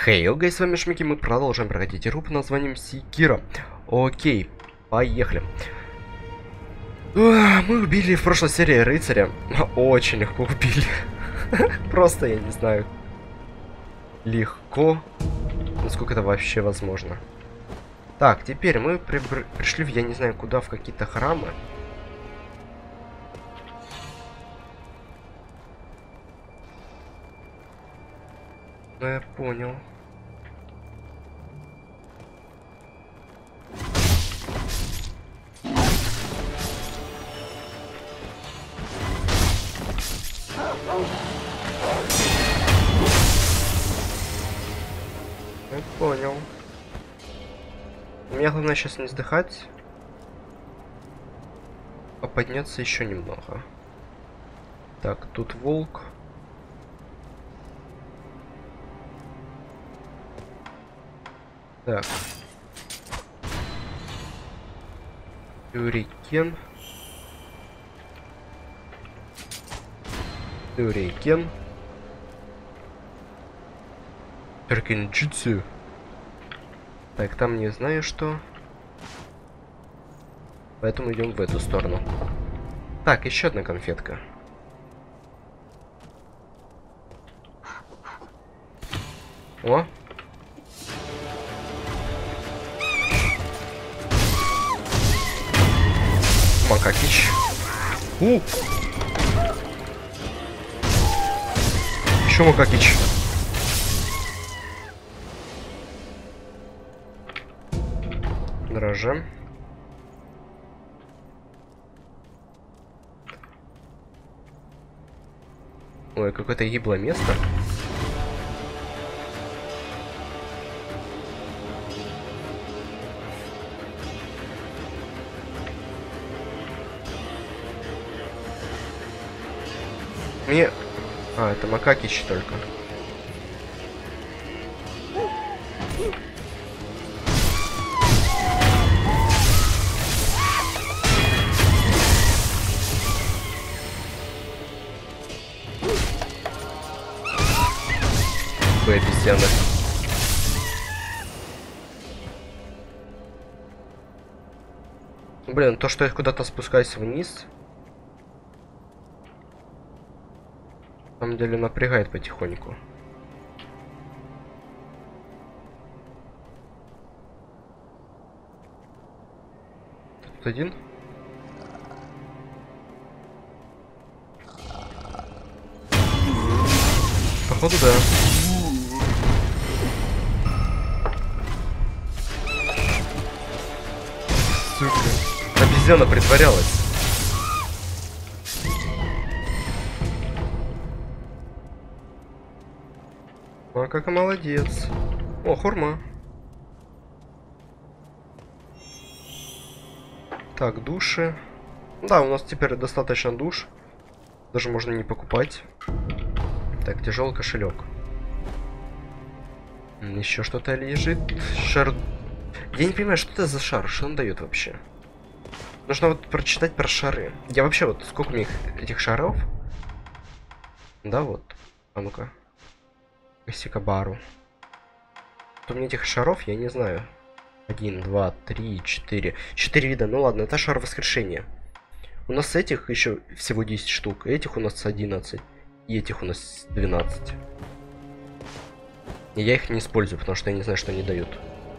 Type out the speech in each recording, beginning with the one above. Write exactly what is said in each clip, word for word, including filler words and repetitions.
Хей, hey, с вами Шмики, мы продолжаем проходить игру под названием Секиро. Окей, поехали. Мы убили в прошлой серии рыцаря. Очень легко убили. Просто, я не знаю. Легко. Насколько это вообще возможно. Так, теперь мы при пришли в, я не знаю куда, в какие-то храмы. Ну, я понял. Я понял. Мне главное сейчас не сдыхать, а подняться еще немного. Так, тут волк. Так. Сюрикен. Сюрикен. Сюрикенджитсу. Так, там не знаю что. Поэтому идем в эту сторону. Так, еще одна конфетка. О! Макакич. У! Еще Макакич. Дрожжи. Ой, какое-то гиблое место. Мне... А, это Макакич только. Вы обезьяны. Блин, то, что я куда-то спускаюсь вниз, на самом деле напрягает потихоньку. Тут один. Походу, да. Сука. Обезьяна притворялась. А как молодец. О, хурма. Так, души. Да, у нас теперь достаточно душ. Даже можно не покупать. Так, тяжелый кошелек. Еще что-то лежит. Шар. Я не понимаю, что это за шар, что он дает вообще. Нужно вот прочитать про шары. Я вообще вот сколько у меня этих шаров? Да, вот. А ну-ка. Косикабару. У меня этих шаров, я не знаю. Один, два, три, четыре. Четыре вида. Ну ладно, это шар воскрешения. У нас этих еще всего десять штук. Этих у нас одиннадцать. И этих у нас двенадцать. И я их не использую, потому что я не знаю, что они дают.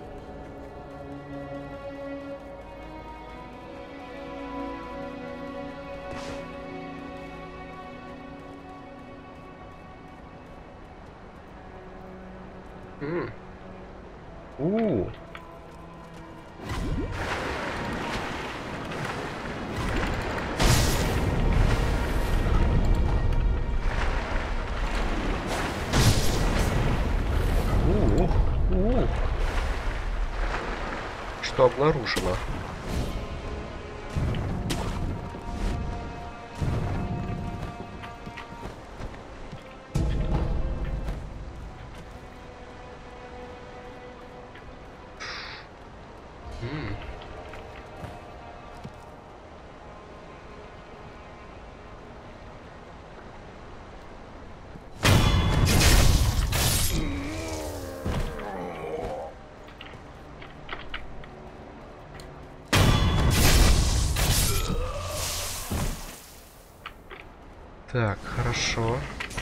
М. У. У. У. Что обнаружено? М. Так, хорошо.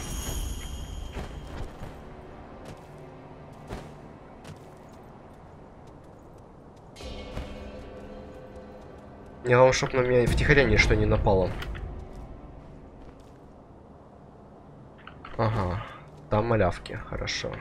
Не главное, чтоб на меня втихаря ничто не напало. Ага, там малявки, хорошо.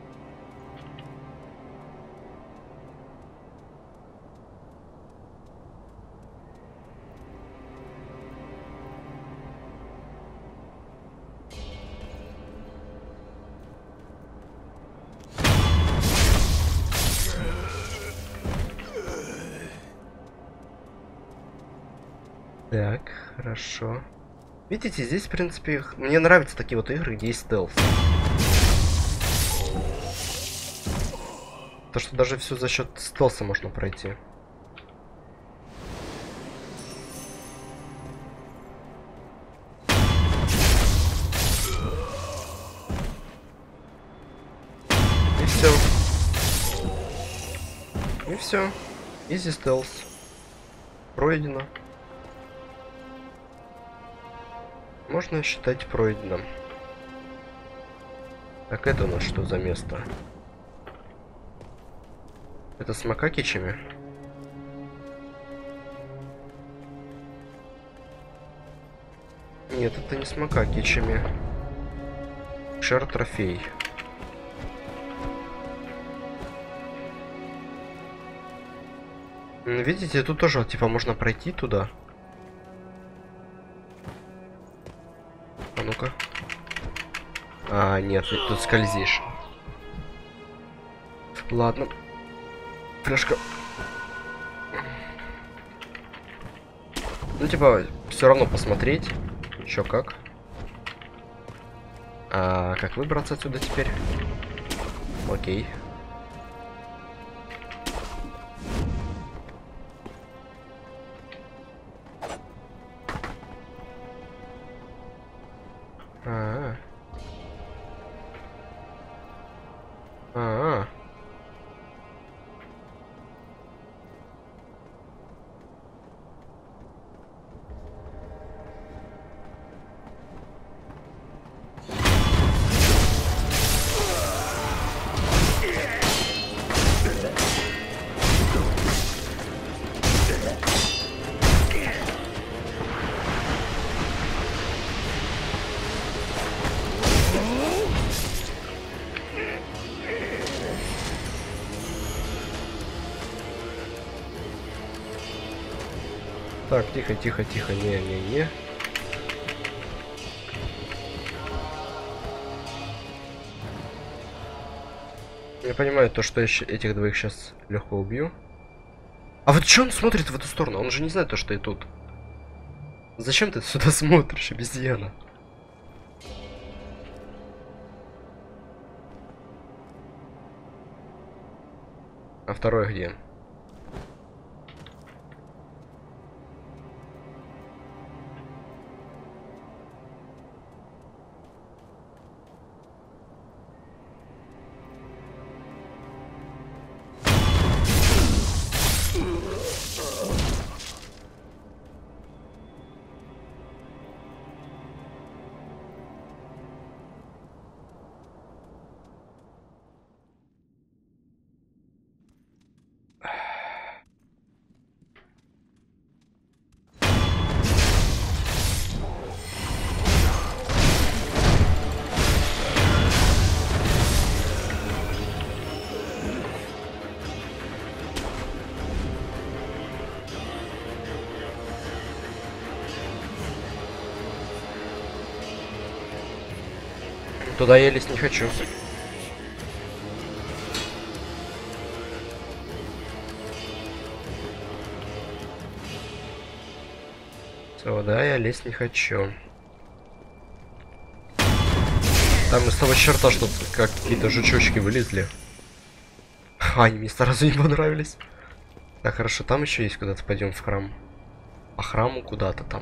Так, хорошо. Видите, здесь, в принципе, мне нравятся такие вот игры, где есть стелс. То, что даже все за счет стелса можно пройти. И все. И все. Изи стелс. Пройдено. Можно считать пройденным. Так, это у нас что за место? Это с макакичами? Нет, это не с макакичами. Шер трофей. Видите, тут тоже, типа, можно пройти туда. А ну-ка. А, нет, ты тут скользишь. Ладно. Флешка. Ну, типа, все равно посмотреть. Еще как. А как выбраться отсюда теперь? Окей. А-а-а. А-а-а. Так, тихо, тихо, тихо, не-не-не. Я понимаю то, что я этих двоих сейчас легко убью. А вот что он смотрит в эту сторону? Он же не знает то, что я тут. Зачем ты сюда смотришь, обезьяна? А второе где? Туда я лезть не хочу. Сюда я лезть не хочу. Там из того черта что-то как какие-то жучочки вылезли. А, они мне сразу не понравились. Так, хорошо, там еще есть куда-то пойдем в храм. По храму куда-то там.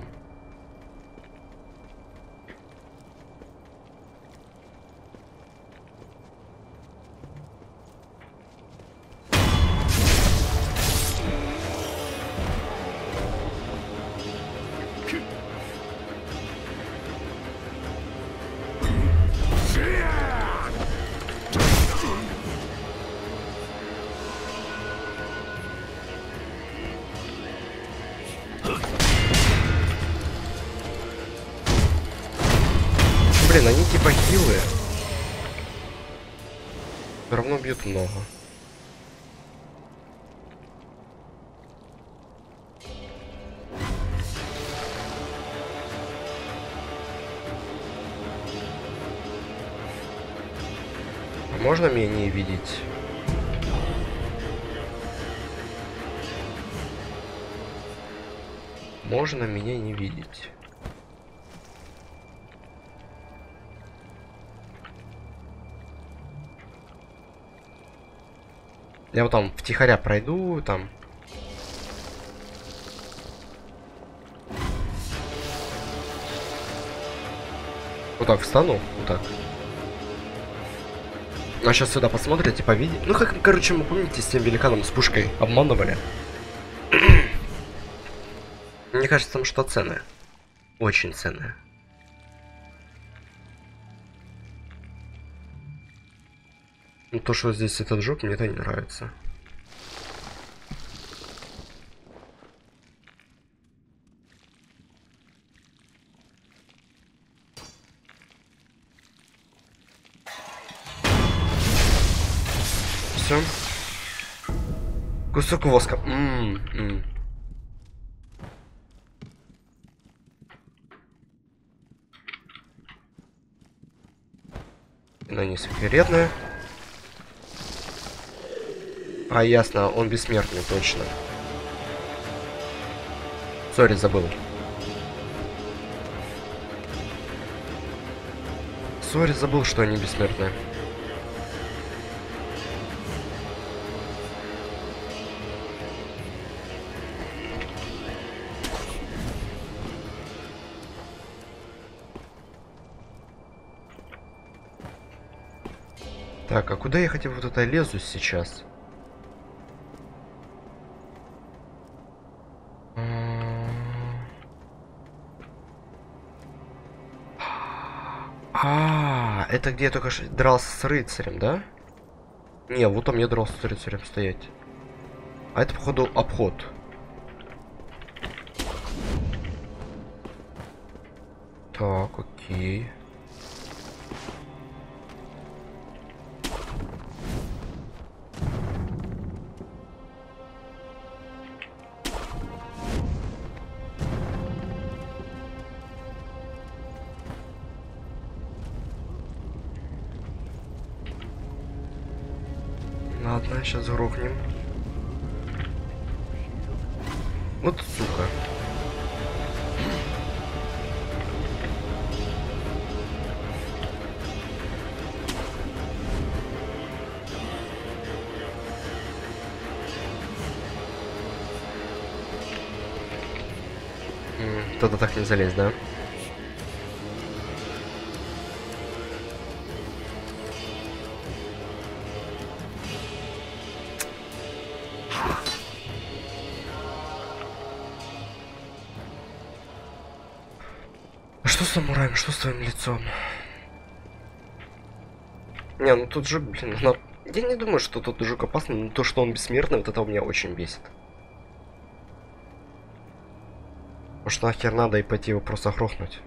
блин, они типа хилые. Все равно бьют много. А можно меня не видеть? Можно меня не видеть. Я вот там втихаря пройду, там. Вот так встану, вот так. А сейчас сюда посмотрите, типа видите. Ну как, короче, мы помните, с тем великаном с пушкой обманывали. Мне кажется, там что ценное. Очень ценное. Ну, то, что здесь этот жук, мне это не нравится. Все. Кусок воска. М-м-м. Она не секретная. А, ясно, он бессмертный, точно. Сори, забыл. Сори, забыл, что они бессмертные. Так, а куда я хотя бы вот это лезу сейчас? А, это где я только что дрался с рыцарем, да? Не, вот там я дрался с рыцарем стоять. А это, походу, обход. Так, окей. Ладно, сейчас грохнем. Вот сука. М, Туда так не залезть, да? А что с самураем? Что с твоим лицом? Не, ну тут же, блин, на... я не думаю, что тот жук опасный, но то, что он бессмертный, вот это у меня очень бесит. Может, нахер надо и пойти его просто грохнуть.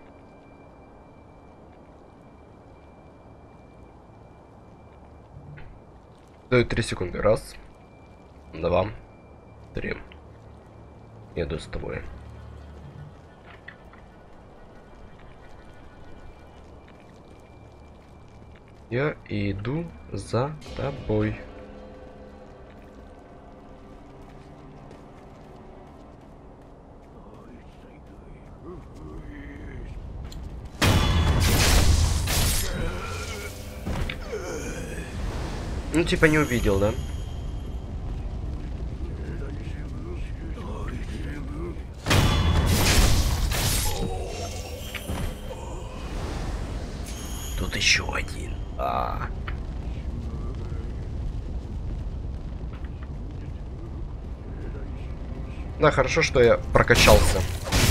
Даю три секунды. Раз, два, три. Еду с тобой. Я иду за тобой. Ну, типа не увидел, да? Тут еще один. А. Да, хорошо, что я прокачался.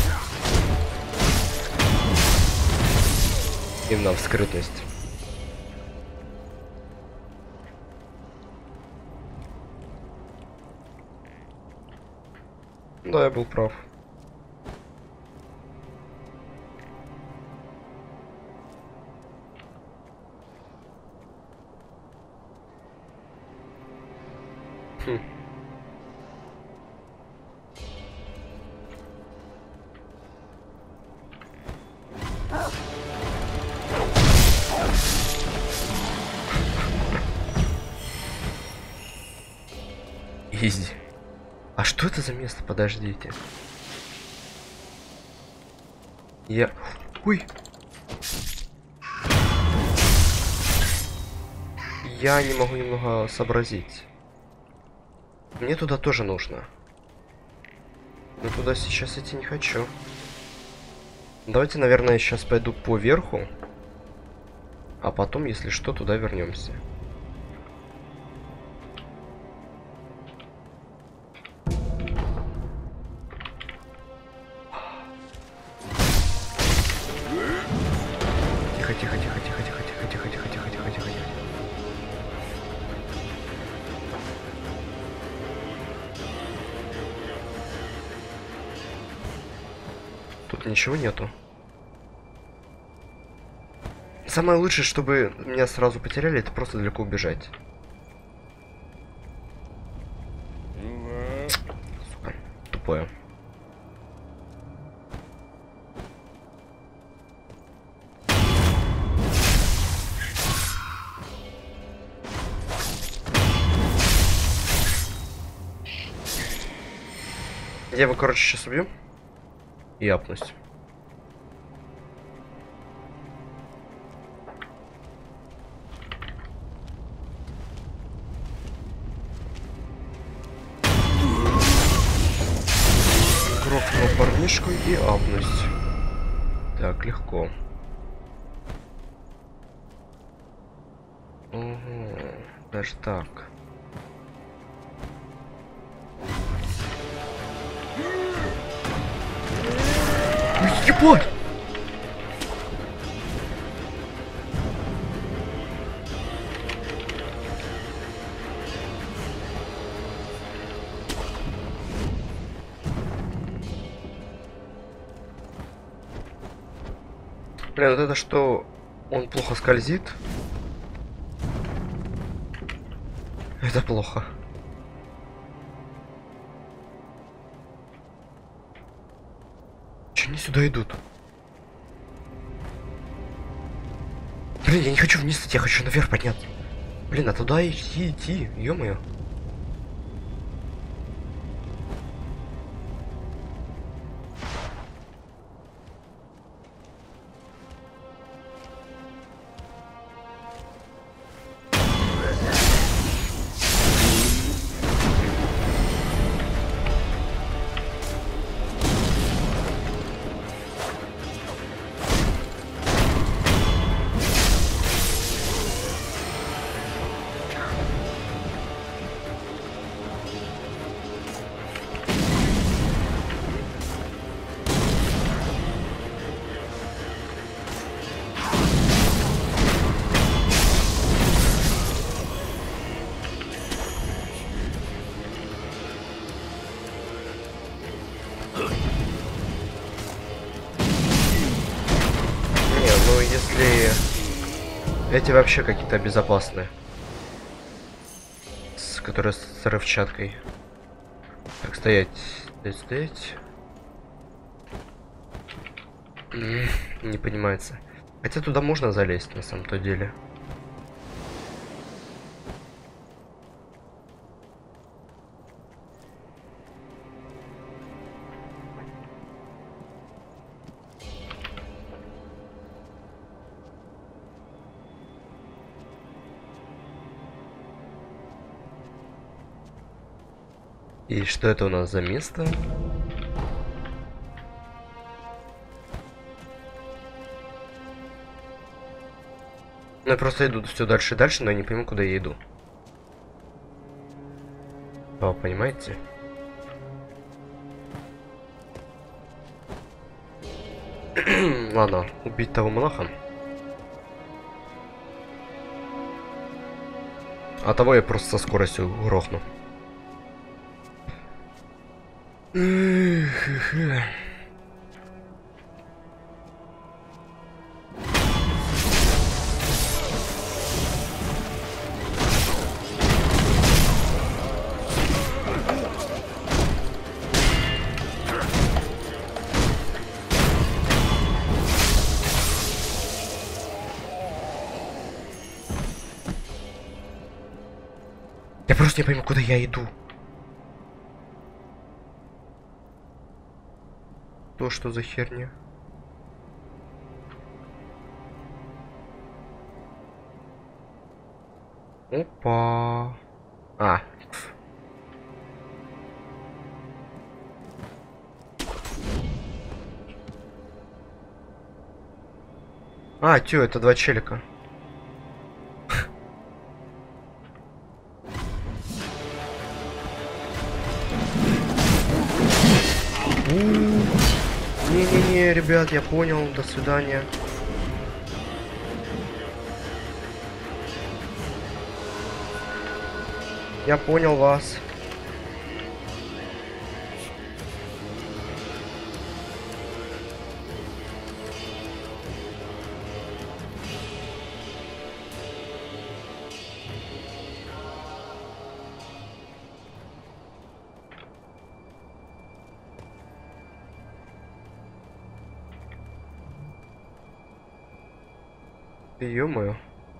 Именно в скрытность. Да, я был прав. Пизди. А что это за место? Подождите. Я... Ой. Я не могу немного сообразить. Мне туда тоже нужно. Но туда сейчас идти не хочу. Давайте, наверное, сейчас пойду по верху. А потом, если что, туда вернемся. Тихо, тихо, тихо, тихо, тихо, тихо, тихо, тихо, тихо, тихо, тихо, тихо. Тут ничего нету. Самое лучшее, чтобы меня сразу потеряли, это просто далеко убежать. Сука, тупое. Я его, короче, сейчас убью и апнусь. Грохнул парнишку и апнусь. Так, легко. Угу, даже так. Ебать! Блин, вот это что, он плохо скользит? Это плохо. Че они сюда идут? Блин, я не хочу вниз идти, я хочу наверх подняться. Блин, а туда идти, идти, ё-моё. Эти вообще какие-то безопасные. С, которые с взрывчаткой. Так, стоять. Стоять, стоять. Не понимается. Хотя туда можно залезть на самом-то деле. И что это у нас за место? Ну, я просто иду все дальше и дальше, но я не пойму, куда я иду. О, понимаете? Ладно, убить того монаха. А того я просто со скоростью грохну. Я просто не пойму, куда я иду. То что за херня? Опа. А. Пф. А, тё, это два челика. Не-не-не, ребят, я понял. До свидания. Я понял вас. Ё-моё.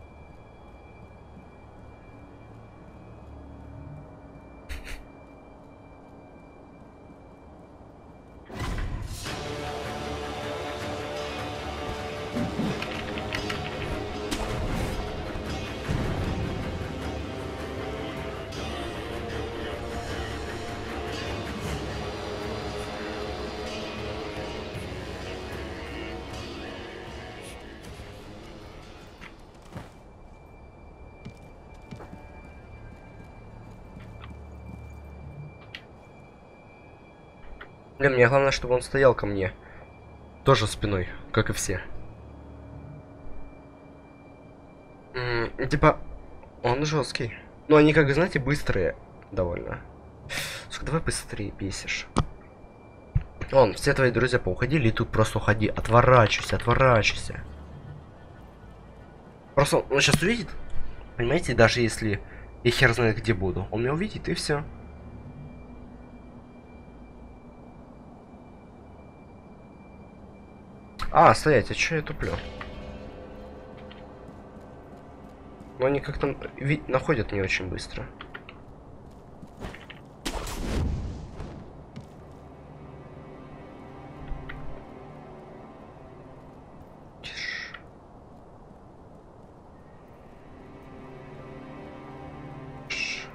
Блин, мне главное, чтобы он стоял ко мне. Тоже спиной, как и все. М -м, типа, он жесткий. Но они, как знаете, быстрые довольно. Слушай, давай быстрее бесишь. Вон, все твои друзья поуходили, и тут просто уходи. Отворачивайся, отворачивайся. Просто он сейчас увидит. Понимаете, даже если я хер знает где буду, он меня увидит, и все. А, стоять, а чё я туплю? Но они как-то находят не очень быстро. Тише. Тише.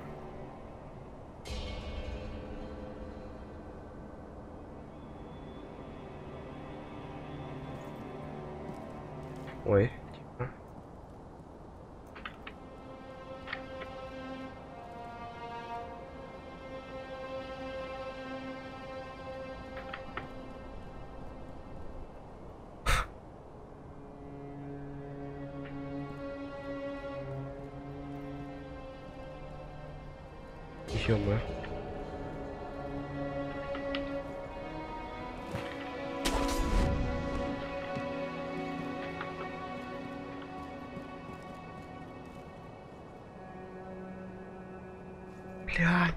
Ой, тихо. Ё-моё. Блядь.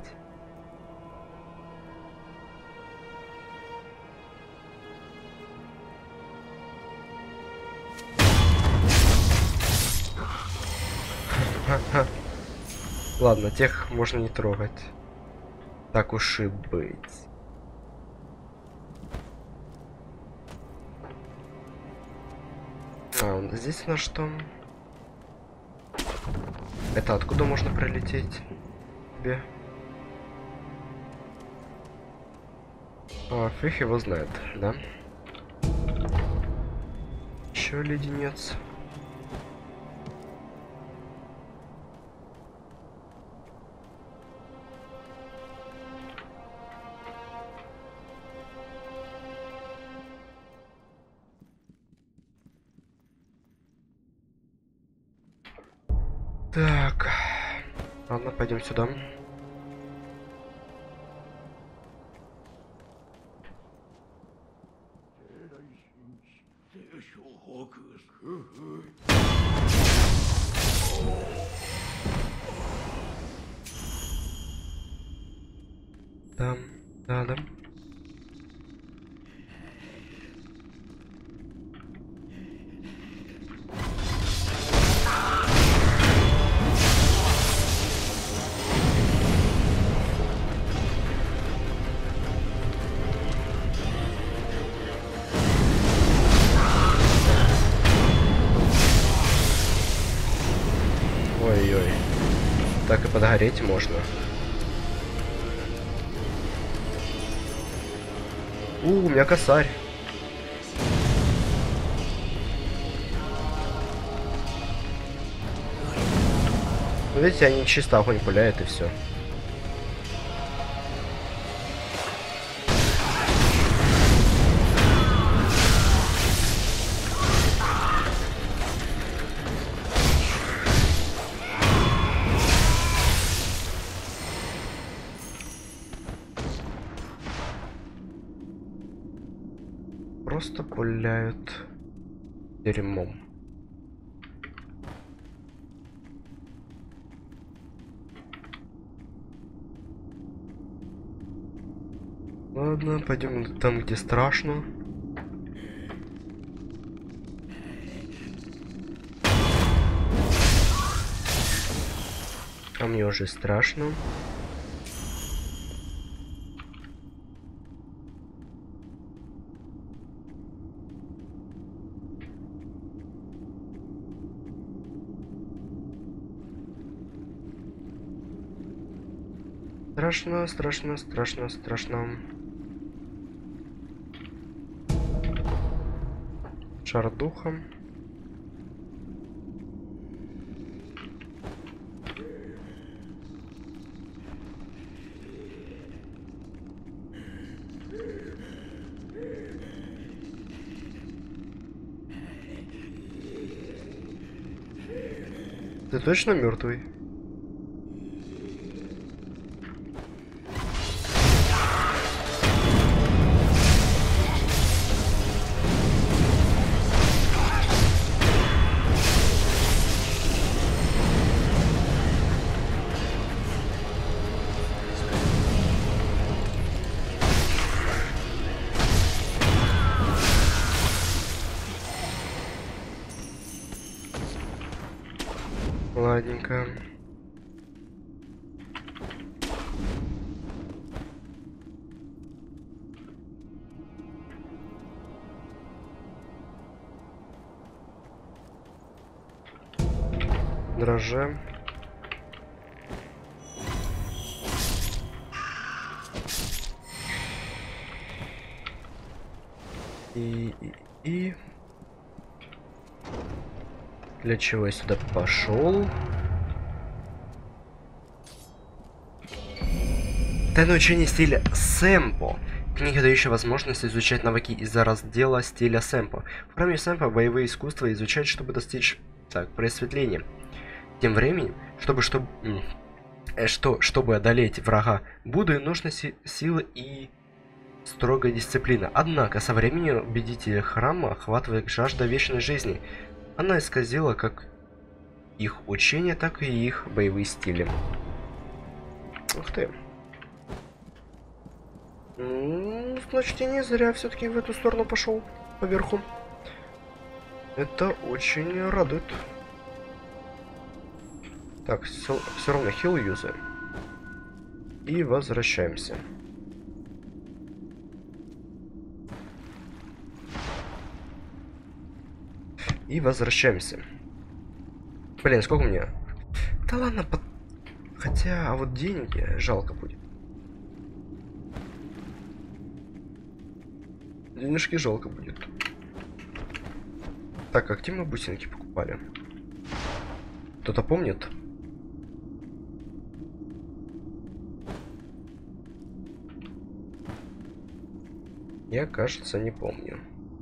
Ха-ха. Ладно, тех можно не трогать. Так уж и быть. А, здесь у нас что? Это откуда можно пролететь? Тебе? А, фиг его знает, да? Еще леденец. Так, ладно, пойдем сюда. Да, да, да. Так и подгореть можно. У, у меня косарь. Ну, видите, они чисто огонь пуляют и все. Просто пуляют дерьмом. Ладно, пойдем там, где страшно. А мне уже страшно. Страшно, страшно, страшно, страшно. Шар духа. Ты точно мертвый? Ладненько. Дрожжи. И, и, и... Для чего я сюда пошел? Тайное учение стиля Сэмпо. Книга, дающая возможность изучать навыки из-за раздела стиля Сэмпо. В храме Сэмпо боевые искусства изучать, чтобы достичь так, просветления. Тем временем, чтобы, чтобы, что, чтобы одолеть врага Будды, нужны си силы и строгая дисциплина. Однако, со временем убедителя храма охватывает жажда вечной жизни. Она исказила как их учение, так и их боевые стили. Ух ты. Ну, значит, я не зря все-таки в эту сторону пошел, поверху. Это очень радует. Так, все, все равно хил юзаем. И возвращаемся. И возвращаемся. Блин, сколько мне? Да ладно, под... хотя, а вот деньги жалко будет. Денежки жалко будет. Так, а где мы бусинки покупали? Кто-то помнит? Я, кажется, не помню.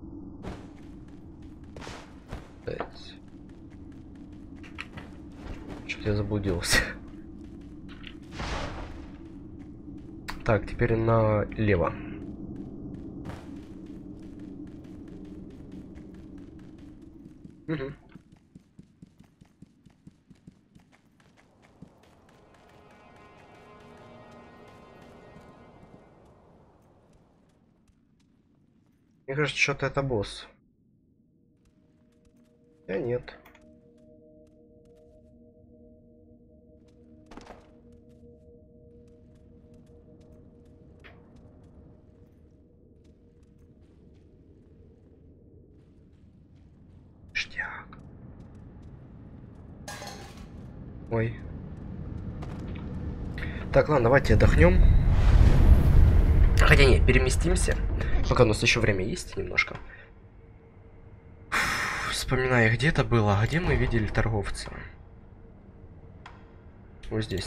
Что-то я заблудился. Так, теперь налево. Угу. Мне кажется, что-то это босс. Я нет. Штяк. Ой. Так, ладно, давайте отдохнем. Хотя нет, переместимся. Пока у нас еще время есть немножко. Фу, вспоминаю, где это было, где мы видели торговца. Вот здесь.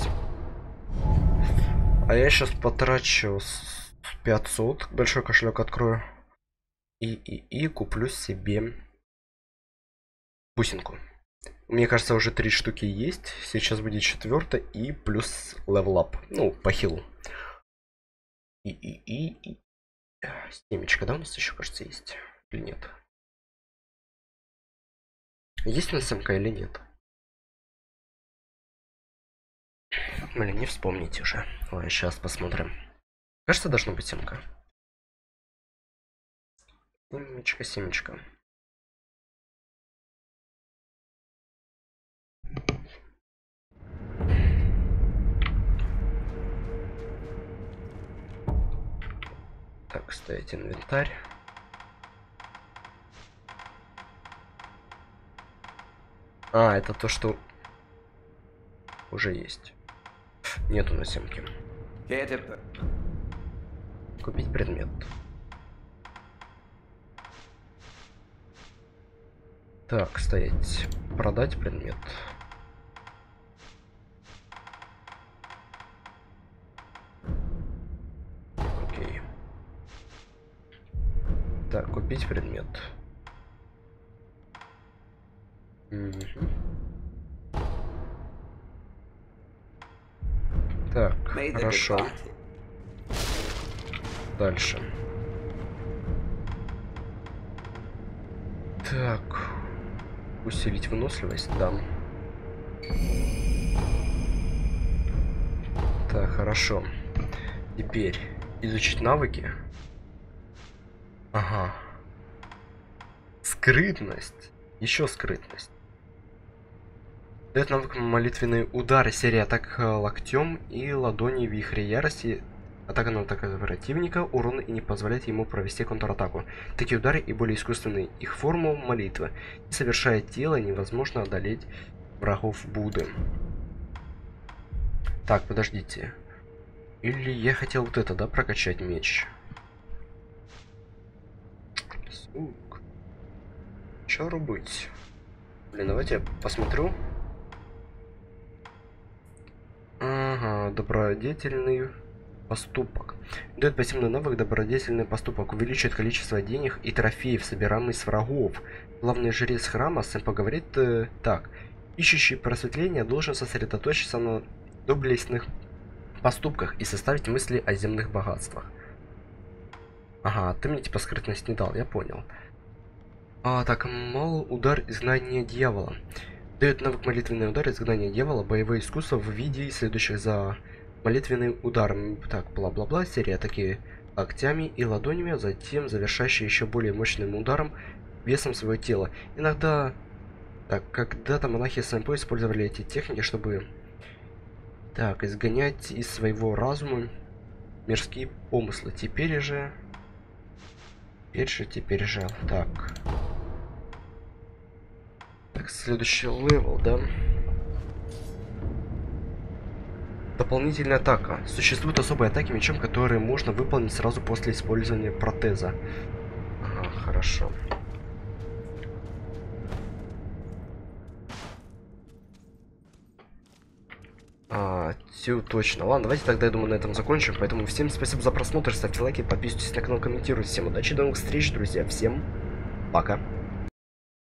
А я сейчас потрачу пятьсот. Большой кошелек открою. И, и, и куплю себе бусинку. Мне кажется, уже три штуки есть. Сейчас будет четвертая и плюс левел ап. Ну, по хилу. И, и, и, и. Семечка, да, у нас еще, кажется, есть? Или нет? Есть у нас СМК или нет? Блин, не вспомните уже. Ладно, сейчас посмотрим. Кажется, должно быть СМК. Семечка, семечка. Так, ставить инвентарь. А, это то, что уже есть. Нету на семке. Купить предмет. Так, стоять. Продать предмет. Окей. Так, купить предмет. Угу. Так, хорошо. Дальше. Так. Усилить выносливость, да. Так, хорошо. Теперь изучить навыки. Ага. Скрытность. Еще скрытность. Дает навык молитвенный удар. Серия атак локтем и ладони вихря ярости. Атака на атаку противника, урон и не позволяет ему провести контратаку. Такие удары и более искусственные. Их форму молитвы. Не совершая тело, невозможно одолеть врагов Будды. Так, подождите. Или я хотел вот это, да, прокачать меч? Сук. Чё рубить? Блин, давайте я посмотрю. Ага, добродетельный поступок. Дает пассивный навык добродетельный поступок. Увеличивает количество денег и трофеев, собираемых с врагов. Главный жрец храма Сэмпа говорит э, так. Ищущий просветление должен сосредоточиться на доблестных поступках и составить мысли о земных богатствах. Ага, ты мне типа скрытность не дал, я понял. А, так, мол, удар изгнания дьявола. Дает навык молитвенный удар изгнания дьявола, боевое искусство в виде следующих за молитвенный удар. Так, бла-бла-бла, серия такие локтями и ладонями, а затем завершающий еще более мощным ударом весом своего тела. Иногда, так, когда-то монахи Сэмпо использовали эти техники, чтобы, так, изгонять из своего разума мирские помыслы. Теперь же, теперь же, теперь же, так. Так, следующий левел, да? Дополнительная атака. Существуют особые атаки мечом, которые можно выполнить сразу после использования протеза. Ага, хорошо. А, все точно. Ладно, давайте тогда, я думаю, на этом закончим. Поэтому всем спасибо за просмотр, ставьте лайки, подписывайтесь на канал, комментируйте. Всем удачи, до новых встреч, друзья. Всем пока.